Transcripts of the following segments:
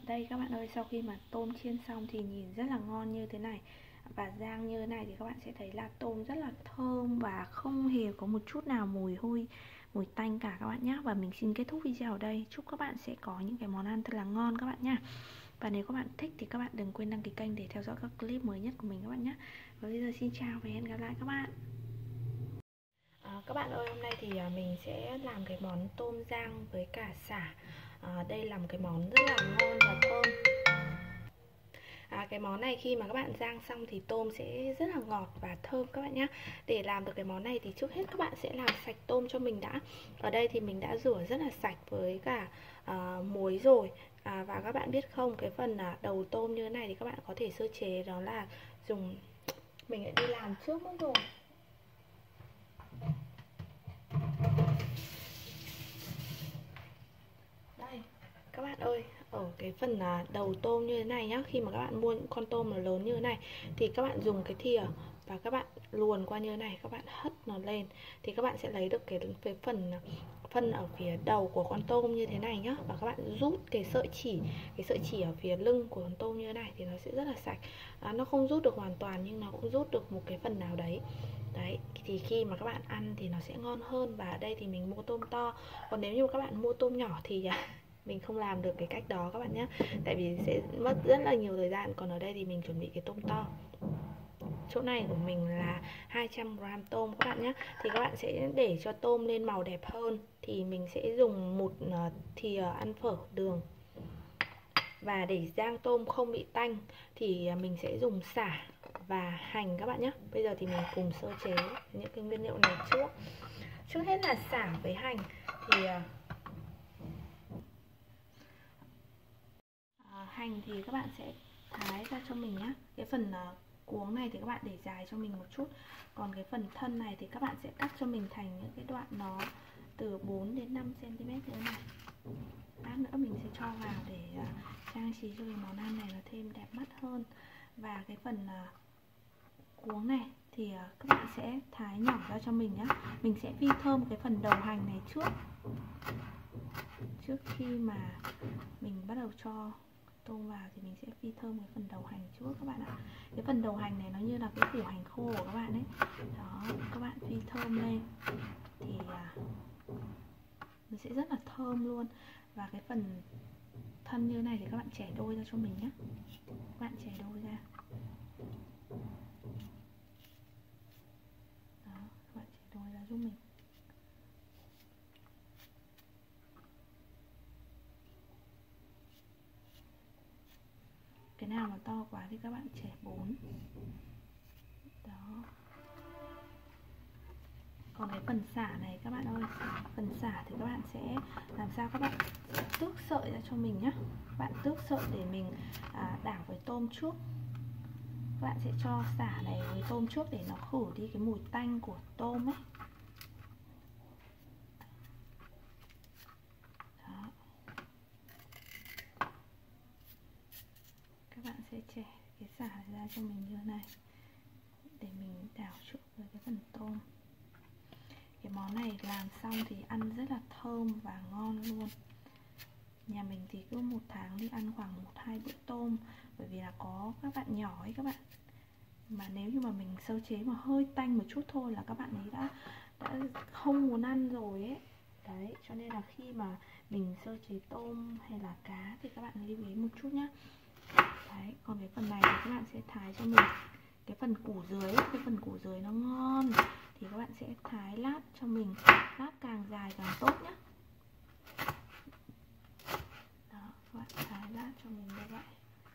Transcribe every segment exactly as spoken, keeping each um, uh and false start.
Đây các bạn ơi, sau khi mà tôm chiên xong thì nhìn rất là ngon như thế này và rang như thế này thì các bạn sẽ thấy là tôm rất là thơm và không hề có một chút nào mùi hôi, mùi tanh cả các bạn nhé. Và mình xin kết thúc video ở đây. Chúc các bạn sẽ có những cái món ăn thật là ngon các bạn nhé. Và nếu các bạn thích thì các bạn đừng quên đăng ký kênh để theo dõi các clip mới nhất của mình các bạn nhé. Và bây giờ xin chào và hẹn gặp lại các bạn. À, các bạn ơi, hôm nay thì mình sẽ làm cái món tôm rang với cả sả. à, Đây là một cái món rất là ngon và thơm. À, cái món này khi mà các bạn rang xong thì tôm sẽ rất là ngọt và thơm các bạn nhé. Để làm được cái món này thì trước hết các bạn sẽ làm sạch tôm cho mình đã. Ở đây thì mình đã rửa rất là sạch với cả à, muối rồi. à, Và các bạn biết không, cái phần à, đầu tôm như thế này thì các bạn có thể sơ chế, đó là dùng... Mình đã đi làm trước mất rồi. Đây các bạn ơi, ở cái phần đầu tôm như thế này nhá, khi mà các bạn mua những con tôm nó lớn như thế này thì các bạn dùng cái thìa và các bạn luồn qua như thế này, các bạn hất nó lên thì các bạn sẽ lấy được cái, cái phần phân ở phía đầu của con tôm như thế này nhá. Và các bạn rút cái sợi chỉ cái sợi chỉ ở phía lưng của con tôm như thế này thì nó sẽ rất là sạch. à, Nó không rút được hoàn toàn nhưng nó cũng rút được một cái phần nào đấy. Đấy, thì khi mà các bạn ăn thì nó sẽ ngon hơn. Và ở đây thì mình mua tôm to. Còn nếu như các bạn mua tôm nhỏ thì mình không làm được cái cách đó các bạn nhé, tại vì sẽ mất rất là nhiều thời gian. Còn ở đây thì mình chuẩn bị cái tôm to. Chỗ này của mình là hai trăm gam tôm các bạn nhé. Thì các bạn sẽ để cho tôm lên màu đẹp hơn thì mình sẽ dùng một thìa ăn phở đường. Và để rang tôm không bị tanh thì mình sẽ dùng sả và hành các bạn nhé. Bây giờ thì mình cùng sơ chế những cái nguyên liệu này trước. Trước hết là sả với hành thì hành thì các bạn sẽ thái ra cho mình nhé. Cái phần uh, cuống này thì các bạn để dài cho mình một chút. Còn cái phần thân này thì các bạn sẽ cắt cho mình thành những cái đoạn nó từ bốn đến năm xăng ti mét như thế này. Lát nữa mình sẽ cho vào để uh, trang trí cho cái món ăn này nó thêm đẹp mắt hơn. Và cái phần uh, cuống này thì uh, các bạn sẽ thái nhỏ ra cho mình nhé. Mình sẽ phi thơm cái phần đầu hành này trước Trước khi mà mình bắt đầu cho tôm vào thì mình sẽ phi thơm cái phần đầu hành trước các bạn ạ. Cái phần đầu hành này nó như là cái củ hành khô của các bạn ấy. Đó, các bạn phi thơm lên thì à, nó sẽ rất là thơm luôn. Và cái phần thân như này thì các bạn chẻ đôi ra cho mình nhé. Các bạn chẻ đôi ra. Đó, các bạn chẻ đôi ra giúp mình. Cái nào mà to quá thì các bạn chẻ bốn. Đó. Còn cái phần sả này các bạn ơi, phần sả thì các bạn sẽ làm sao các bạn tước sợi ra cho mình nhé. Các bạn tước sợi để mình à, đảo với tôm trước. Các bạn sẽ cho sả này với tôm trước để nó khử đi cái mùi tanh của tôm ấy. Đó. Các bạn sẽ chẻ cái sả ra cho mình như thế này để mình đảo trước với cái phần tôm. Cái món này làm xong thì ăn rất là thơm và ngon luôn. Nhà mình thì cứ một tháng đi ăn khoảng một hai bữa tôm, bởi vì là có các bạn nhỏ ấy các bạn. Mà nếu như mà mình sơ chế mà hơi tanh một chút thôi là các bạn ấy đã đã không muốn ăn rồi ấy. Đấy, cho nên là khi mà mình sơ chế tôm hay là cá thì các bạn lưu ý một chút nhá. Đấy, còn cái phần này thì các bạn sẽ thái cho mình cái phần củ dưới, cái phần củ dưới nó ngon thì các bạn sẽ thái lát cho mình, lát càng dài càng tốt nhé. Đó, các bạn thái lát cho mình như vậy.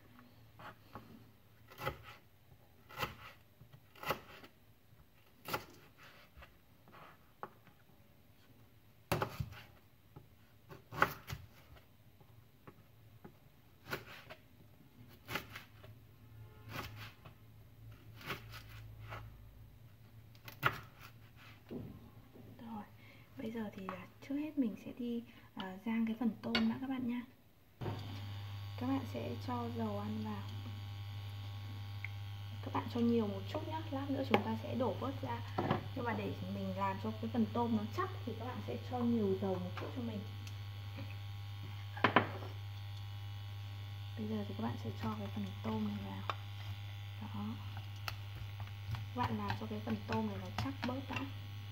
Bây giờ thì trước hết mình sẽ đi uh, rang cái phần tôm đã các bạn nha. Các bạn sẽ cho dầu ăn vào. Các bạn cho nhiều một chút nhé, lát nữa chúng ta sẽ đổ bớt ra. Nhưng mà để mình làm cho cái phần tôm nó chắc thì các bạn sẽ cho nhiều dầu một chút cho mình. Bây giờ thì các bạn sẽ cho cái phần tôm này vào. Đó. Các bạn làm cho cái phần tôm này nó chắc bớt đã.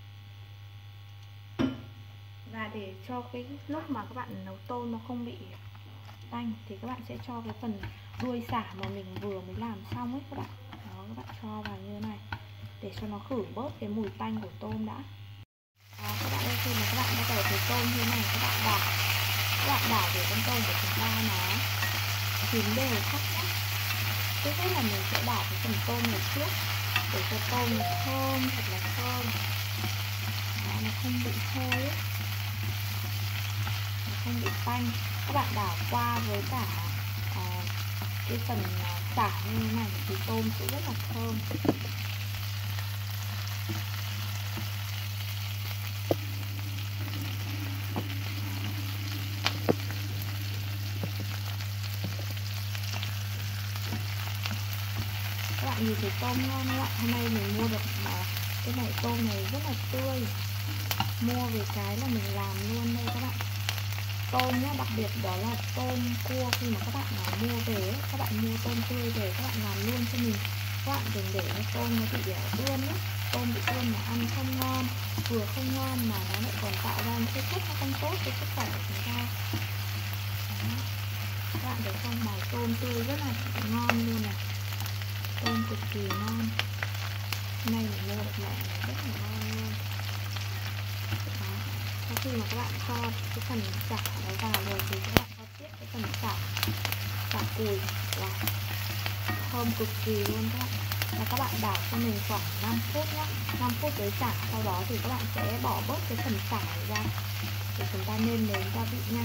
Và để cho cái lúc mà các bạn nấu tôm nó không bị tanh thì các bạn sẽ cho cái phần đuôi sả mà mình vừa mới làm xong ấy các bạn. Đó, các bạn cho vào như thế này để cho nó khử bớt cái mùi tanh của tôm đã. Đó, các bạn ơi, khi mà các bạn bắt đầu thấy tôm như thế này, các bạn đảo các bạn đảo để con tôm của chúng ta nó chín đều chắc nhé. Trước hết là mình sẽ đảo cái phần tôm này trước để cho tôm nó thơm, thật là thơm. Đó, nó không bị hôi ấy, nó không bị tanh. Các bạn đảo qua với cả uh, cái phần uh, sả như thế này thì tôm sẽ rất là thơm. Các bạn nhìn thấy tôm ngon không ạ? Hôm nay mình mua được mà cái này tôm này rất là tươi. Mua về cái là mình làm luôn đây các bạn. Tôm nhá, đặc biệt đó là tôm cua, khi mà các bạn nào mua về ấy, các bạn mua tôm tươi về các bạn làm luôn cho mình. Các bạn đừng để cái tôm nó bị ươn ấy. Tôm bị ươn mà ăn không ngon, vừa không ngon mà nó lại còn tạo ra những cái chất nó không tốt cho sức khỏe của chúng ta. Đó. Các bạn thấy không, màu tôm tươi rất là ngon luôn này. Tôm cực kỳ ngon. Hôm nay mình mua được mẹ rất là ngon luôn. Đó. Sau khi mà các bạn cho cái phần sả nó vào rồi thì các bạn cho tiếp cái phần sả sả cùi và thơm cực kỳ luôn các bạn. Và các bạn đảo cho mình khoảng năm phút nhé, năm phút với sả. Sau đó thì các bạn sẽ bỏ bớt cái phần sả này ra để chúng ta nêm nếm gia vị nha.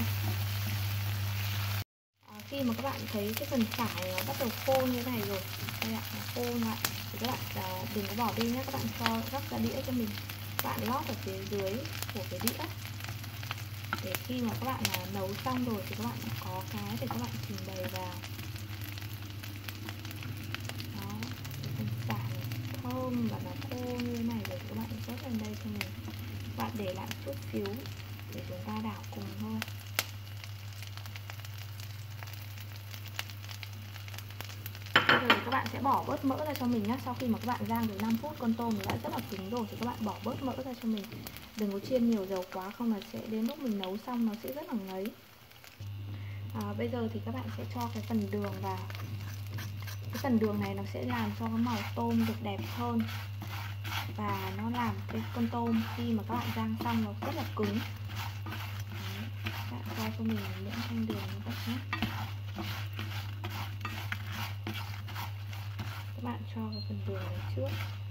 Khi mà các bạn thấy cái phần sả này nó bắt đầu khô như thế này rồi, đây ạ, nó khô lại thì các bạn à, đừng có bỏ đi nhé. Các bạn cho gắp ra đĩa cho mình, các bạn lót ở phía dưới của cái đĩa để khi mà các bạn à, nấu xong rồi thì các bạn có cái để các bạn trình bày vào. Đó, cái phần sả này thơm và nó khô như thế này rồi thì các bạn rớt lên đây cho mình. Các bạn để lại chút xíu để chúng ta đảo cùng thôi. Bây giờ các bạn sẽ bỏ bớt mỡ ra cho mình nhé. Sau khi mà các bạn rang được năm phút, con tôm nó đã rất là cứng rồi thì các bạn bỏ bớt mỡ ra cho mình. Đừng có chiên nhiều dầu quá, không là sẽ đến lúc mình nấu xong nó sẽ rất là ngấy. à, Bây giờ thì các bạn sẽ cho cái phần đường vào. Cái phần đường này nó sẽ làm cho cái màu tôm được đẹp hơn, và nó làm cái con tôm khi mà các bạn rang xong nó rất là cứng. Đấy, các bạn cho cho mình những thanh đường như vậy nhé. Các bạn cho vào phần đường này trước.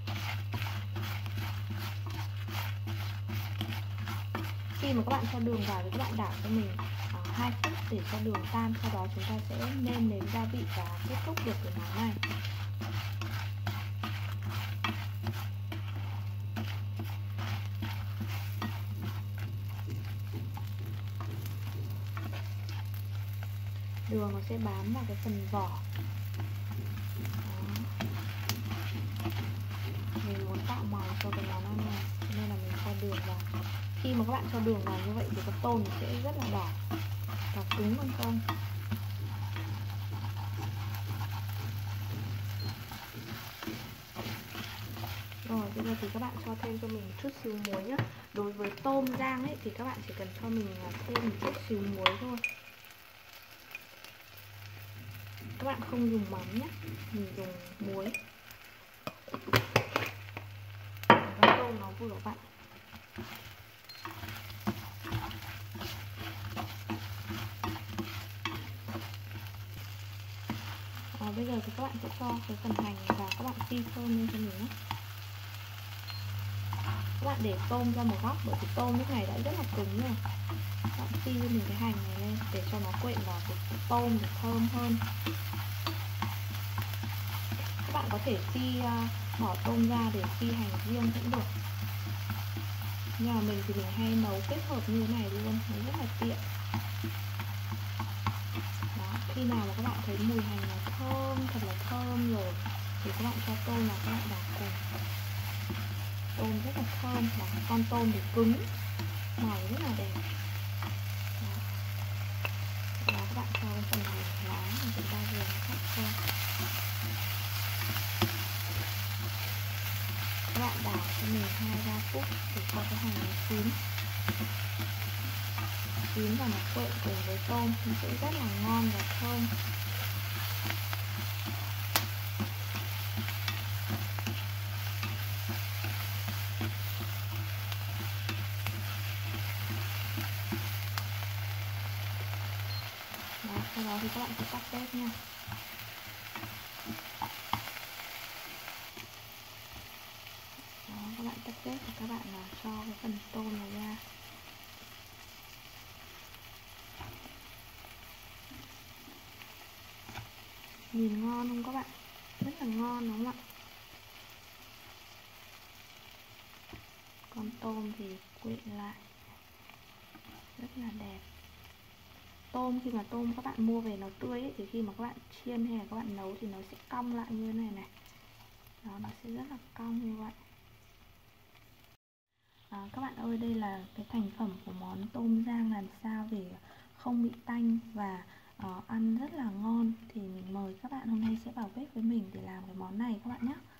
Khi mà các bạn cho đường vào thì các bạn đảo cho mình uh, hai phút để cho đường tan. Sau đó chúng ta sẽ nêm nếm gia vị và kết thúc được cái món này. Đường nó sẽ bám vào cái phần vỏ. Đó. Mình muốn tạo màu cho cái món ăn này nên là mình cho đường vào. Khi mà các bạn cho đường vào như vậy thì cái tôm nó sẽ rất là đỏ và cứng hơn không. Rồi bây giờ thì các bạn cho thêm cho mình một chút xíu muối nhé. Đối với tôm rang ấy thì các bạn chỉ cần cho mình thêm một chút xíu muối thôi. Các bạn không dùng mắm nhé, mình dùng muối. Con tôm nó vừa vặn. À, bây giờ thì các bạn sẽ cho cái phần hành và các bạn phi thơm lên cho mình nhé. Các bạn để tôm ra một góc, bởi vì tôm lúc này đã rất là cứng rồi. Các bạn phi cho mình cái hành này lên để cho nó quyện vào cái tôm để thơm hơn. Các bạn có thể phi uh, bỏ tôm ra để phi hành riêng cũng được. Nhưng mà mình thì mình hay nấu kết hợp như thế này luôn, nó rất là tiện. Đó, khi nào mà các bạn thấy mùi hành nó thơm, thật là thơm rồi thì các bạn cho tôm vào, các bạn đảo cùng. Tôm rất là thơm và con tôm thì cứng, màu rất là đẹp. Đó. Và các bạn cho phần hành lá và chúng ta rất là ngon và thơm. Đó, sau đó thì các bạn sẽ tắt bếp nha. Đó, các bạn tắt bếp và các bạn cho cái phần tôm này ra. Nhìn ngon không các bạn? Rất là ngon đúng không ạ? Con tôm thì quyện lại rất là đẹp. Tôm khi mà tôm các bạn mua về nó tươi ấy, thì khi mà các bạn chiên hay là các bạn nấu thì nó sẽ cong lại như thế này này. Đó, nó sẽ rất là cong như vậy. À, các bạn ơi, đây là cái thành phẩm của món tôm rang làm sao để không bị tanh và uh, ăn rất là ngon. Thì mình mời các bạn hôm nay sẽ vào bếp với mình để làm cái món này các bạn nhé.